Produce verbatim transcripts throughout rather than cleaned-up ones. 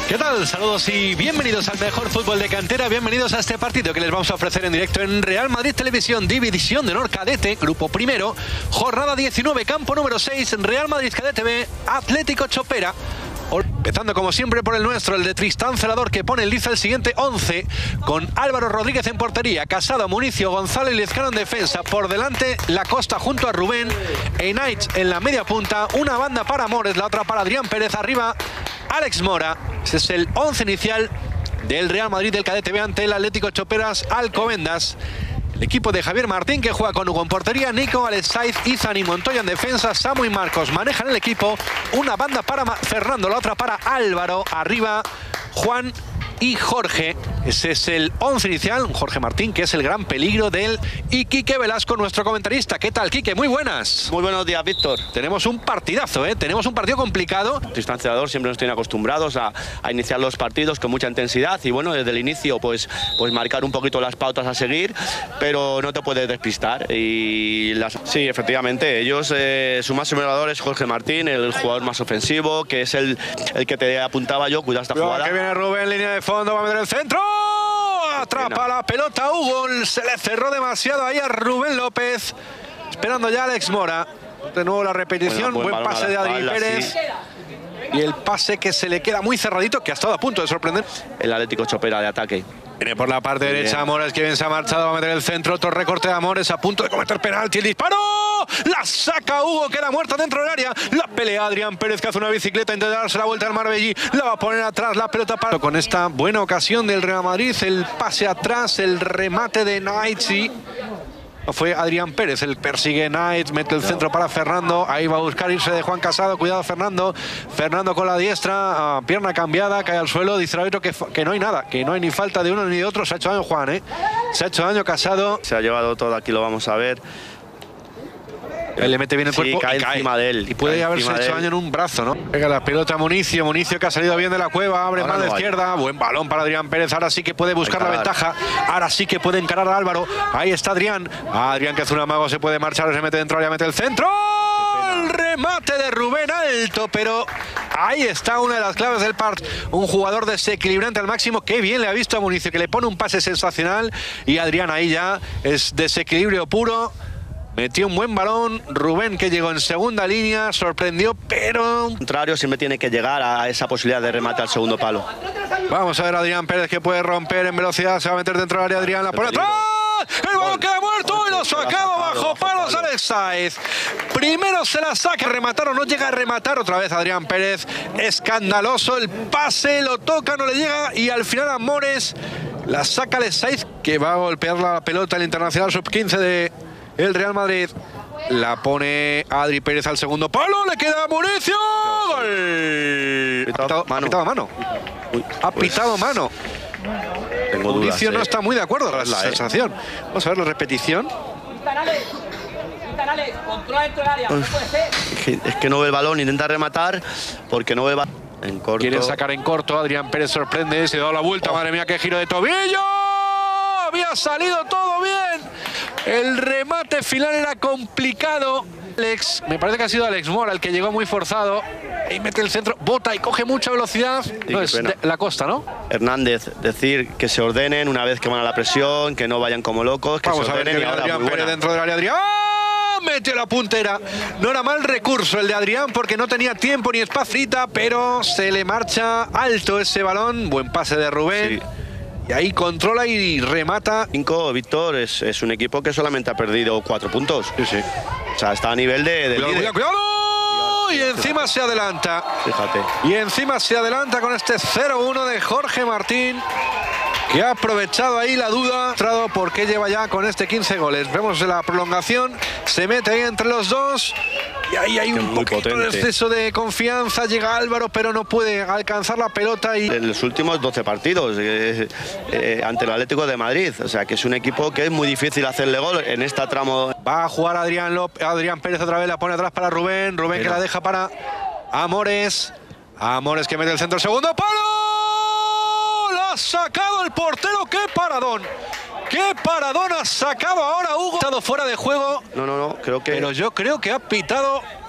¿Qué tal? Saludos y bienvenidos al mejor fútbol de cantera. Bienvenidos a este partido que les vamos a ofrecer en directo en Real Madrid Televisión, División de Honor Cadete, Grupo Primero, jornada diecinueve, campo número seis, Real Madrid Cadete B, Atlético Chopera. Empezando como siempre por el nuestro, el de Tristán Celador, que pone el liza el siguiente once, con Álvaro Rodríguez en portería, Casado, Municio, Gonzalo y Lezcano en defensa. Por delante, La Costa junto a Rubén, Enaich en la media punta, una banda para Mores, la otra para Adrián Pérez, arriba Alex Mora. Ese es el once inicial del Real Madrid del Cadete B ante el Atlético Choperas Alcobendas. El equipo de Javier Martín, que juega con Hugo en portería, Nico, Alex Saiz, Izan y Montoya en defensa, Samu y Marcos manejan el equipo, una banda para Fernando, la otra para Álvaro, arriba Juan y Jorge. Ese es el once inicial, Jorge Martín, que es el gran peligro del y Quique Velasco, nuestro comentarista. ¿Qué tal, Quique? Muy buenas. Muy buenos días, Víctor. Tenemos un partidazo, ¿eh? Tenemos un partido complicado. Tristán Celador siempre nos tiene acostumbrados a, a iniciar los partidos con mucha intensidad y bueno, desde el inicio pues, pues marcar un poquito las pautas a seguir, pero no te puedes despistar. Y las... Sí, efectivamente, ellos, eh, su máximo goleador es Jorge Martín, el jugador más ofensivo, que es el, el que te apuntaba yo, cuidado esta jugada. Que viene Rubén, línea de fondo, va a meter el centro. Atrapa la pelota Hugo, se le cerró demasiado ahí a Rubén López. Esperando ya Alex Mora. De nuevo la repetición, bueno, buen, buen pase de Adri Pérez. Sí. Y el pase que se le queda muy cerradito, que ha estado a punto de sorprender. El Atlético Chopera de ataque. Viene por la parte derecha Amores, que bien se ha marchado, va a meter el centro, otro recorte de Amores, a punto de cometer penalti, el disparo, la saca Hugo, queda muerta dentro del área, la pelea Adrián Pérez, que hace una bicicleta, intenta darse la vuelta al Marbellí, la va a poner atrás, la pelota para... Con esta buena ocasión del Real Madrid, el pase atrás, el remate de Naitzi. Fue Adrián Pérez, el persigue Knight, mete el centro para Fernando, ahí va a buscar irse de Juan Casado, cuidado Fernando, Fernando con la diestra, uh, pierna cambiada, cae al suelo, dice el árbitro que, que no hay nada, que no hay ni falta de uno ni de otro, se ha hecho daño Juan, ¿eh? Se ha hecho daño Casado. Se ha llevado todo, aquí lo vamos a ver. Él le mete bien el sí, cuerpo cae y cae encima de él. Y puede haberse hecho daño en un brazo, ¿no? Pega la pelota Municio, Municio que ha salido bien de la cueva, abre mano no izquierda, hay. Buen balón para Adrián Pérez, ahora sí que puede buscar la ventaja, ahora sí que puede encarar a Álvaro, ahí está Adrián, Adrián que hace un amago, se puede marchar, se mete dentro, ya mete el centro, el remate de Rubén alto, pero ahí está una de las claves del partido, un jugador desequilibrante al máximo, qué bien le ha visto a Municio, que le pone un pase sensacional, y Adrián ahí ya es desequilibrio puro. Metió un buen balón, Rubén que llegó en segunda línea, sorprendió, pero... Al contrario, siempre tiene que llegar a esa posibilidad de remate al segundo palo. Vamos a ver a Adrián Pérez, que puede romper en velocidad, se va a meter dentro del área Adrián, la pone atrás, el balón queda muerto y lo sacaba bajo palos Alex Saiz. Primero se la saca, remataron, no llega a rematar otra vez Adrián Pérez, escandaloso el pase, lo toca, no le llega y al final Amores la saca Alex Saiz, que va a golpear la pelota el Internacional sub quince de... El Real Madrid la pone Adri Pérez al segundo palo, le queda Municio. ¡Gol! Ha pitado mano. Ha pitado mano. Uy, ha pitado pues, mano. Tengo Municio dudas, no eh. está muy de acuerdo con la, la sensación. Eh. Vamos a ver la repetición. Es que, es que no ve el balón, intenta rematar porque no ve el balón. En corto. Quieren sacar en corto, Adrián Pérez sorprende, se da la vuelta, oh. Madre mía, qué giro de tobillo. Había salido todo bien. El remate final era complicado. Alex, me parece que ha sido Alex Mora el que llegó muy forzado. Ahí mete el centro, bota y coge mucha velocidad. Sí, no, es de, La Costa, ¿no? Hernández, decir que se ordenen una vez que van a la presión, que no vayan como locos, que Vamos se ordenen. A ver, y Adrián Pérez dentro del área. Adrián metió la puntera. No era mal recurso el de Adrián porque no tenía tiempo ni espacita, pero se le marcha alto ese balón. Buen pase de Rubén. Sí. Y ahí controla y remata. Cinco, Víctor, es, es un equipo que solamente ha perdido cuatro puntos. Sí, sí. O sea, está a nivel de... de cuidado, cuidado, cuidado. Y encima se adelanta. Fíjate. Y encima se adelanta con este cero uno de Jorge Martín, que ha aprovechado ahí la duda, porque lleva ya con este quince goles. Vemos la prolongación, se mete ahí entre los dos. Y ahí hay un poquito de exceso de confianza, llega Álvaro, pero no puede alcanzar la pelota. Y... En los últimos doce partidos eh, eh, ante el Atlético de Madrid, o sea que es un equipo que es muy difícil hacerle gol en esta tramo. Va a jugar Adrián, López, Adrián Pérez otra vez, la pone atrás para Rubén, Rubén pero... que la deja para Amores, Amores que mete el centro, segundo palo, la ha sacado el portero, qué paradón. ¡Qué paradón ha sacado ahora Hugo! Ha estado fuera de juego. No, no, no, creo que... Pero yo creo que ha pitado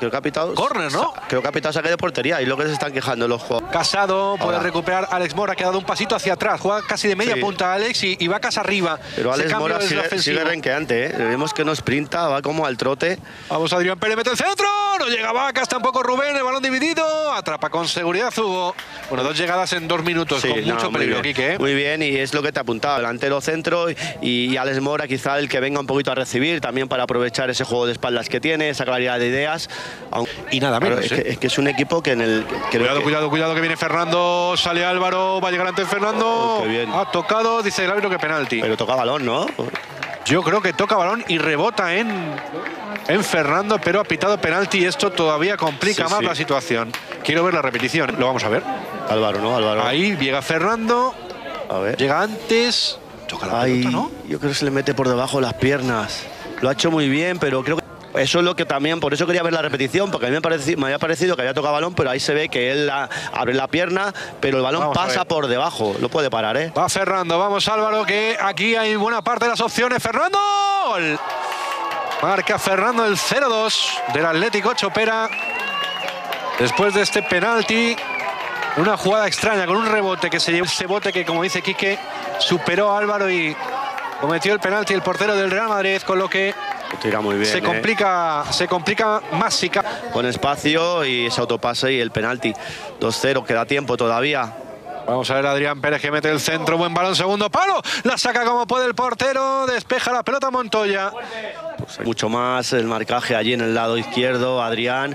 Creo que ha pitado... Córner, ¿no? Creo que ha pitado saque de portería y lo que se están quejando los jugadores. Casado puede Ahora. recuperar Alex Mora, que ha dado un pasito hacia atrás. Juega casi de media Sí. punta Alex y, y va casa arriba. Pero Ese Alex cambio Mora es sigue, ofensivo. sigue renqueante, ¿eh? Vemos que no sprinta, va como al trote. Vamos, Adrián Pérez, mete el centro. No llega Vacas, tampoco Rubén. El balón dividido. Atrapa con seguridad Hugo. Bueno, dos llegadas en dos minutos Sí, con no, mucho muy peligro, bien. Quique, ¿eh? Muy bien, y es lo que te apuntaba. Delantero centro y, y Alex Mora quizá el que venga un poquito a recibir, también para aprovechar ese juego de espaldas que tiene, esa claridad de ideas. Aunque, Y nada menos, claro, es, ¿eh? que, es que es un equipo que en el... Que Cuidado, que, cuidado, cuidado, que viene Fernando. Sale Álvaro, va a llegar antes Fernando. Oh, qué bien. Ha tocado, dice el árbitro que penalti. Pero toca balón, ¿no? Yo creo que toca balón y rebota en, en Fernando, pero ha pitado penalti y esto todavía complica Sí, más sí. la situación. Quiero ver la repetición, lo vamos a ver. Álvaro, ¿no? Álvaro. Ahí llega Fernando, A ver. llega antes, toca la Ay, pelota, ¿no? yo creo que se le mete por debajo las piernas. Lo ha hecho muy bien, pero creo que eso es lo que también, por eso quería ver la repetición, porque a mí me, pareci- me había parecido que había tocado balón, pero ahí se ve que él la- abre la pierna, pero el balón Vamos a pasa ver. por debajo. Lo puede parar, ¿eh? Va Fernando, vamos Álvaro, que aquí hay buena parte de las opciones. ¡Fernando! Gol. Marca Fernando el cero dos del Atlético Chopera. Después de este penalti, una jugada extraña con un rebote que se llevó ese bote que, como dice Quique, superó a Álvaro y cometió el penalti el portero del Real Madrid, con lo que Tira muy bien. se ¿eh? complica, se complica más si ca- Con espacio y ese autopase y el penalti. dos cero, queda tiempo todavía. Vamos a ver a Adrián Pérez, que mete el centro, buen balón, segundo palo, la saca como puede el portero, despeja la pelota Montoya. Pues hay mucho más el marcaje allí en el lado izquierdo, Adrián.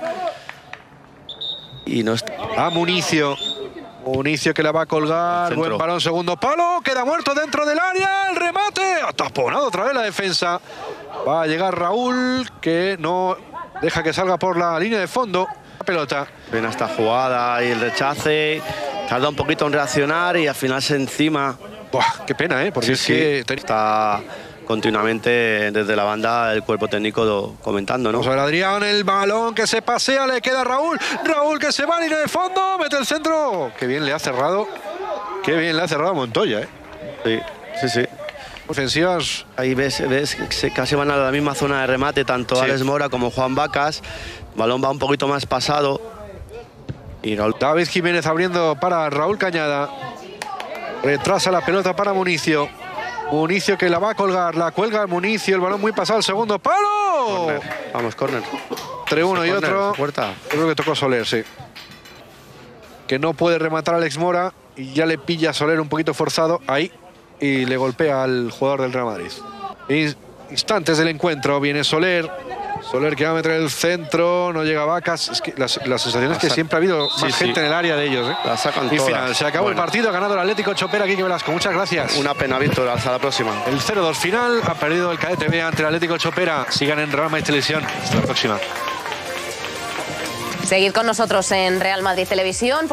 Y no está... A Municio. Municio que la va a colgar. Centro. Buen balón, segundo palo. Queda muerto dentro del área. El remate. Ha taponado otra vez la defensa. Va a llegar Raúl, que no deja que salga por la línea de fondo. La pelota. Ven a esta jugada y el rechace. Tarda un poquito en reaccionar y al final se encima. Buah, qué pena, ¿eh? Porque Sí, es sí. que... ten- Está continuamente desde la banda el cuerpo técnico do- comentando, ¿no? Vamos a ver, Adrián, el balón que se pasea, le queda a Raúl. Raúl que se va a línea de fondo, mete el centro. Qué bien le ha cerrado. Qué bien le ha cerrado a Montoya, ¿eh? Sí, sí, sí. Ofensivas. Ahí ves, ves que se- casi van a la misma zona de remate, tanto Sí. Alex Mora como Juan Vacas. El balón va un poquito más pasado. Y Raúl David Jiménez abriendo para Raúl Cañada. Retrasa la pelota para Municio. Municio que la va a colgar, la cuelga Municio, el balón muy pasado, el segundo palo. Corner. Vamos, córner. Entre uno y Corner, otro. puerta. Yo creo que tocó Soler, sí. Que no puede rematar a Alex Mora y ya le pilla a Soler un poquito forzado ahí y le golpea al jugador del Real Madrid. In- Instantes del encuentro, viene Soler. Soler que va a meter el centro, no llega Vacas. Es que la, la sensación es que sa- siempre ha habido Sí, más sí. gente en el área de ellos, ¿eh? La sacan Y todas. final, se acabó Bueno. el partido, ha ganado el Atlético Chopera, Quique Velasco. Muchas gracias. Una pena, Víctor. Hasta la próxima. El cero dos final, ha perdido el Cadete B ante el Atlético Chopera. Sigan en Real Madrid Televisión. Hasta la próxima. Seguid con nosotros en Real Madrid Televisión.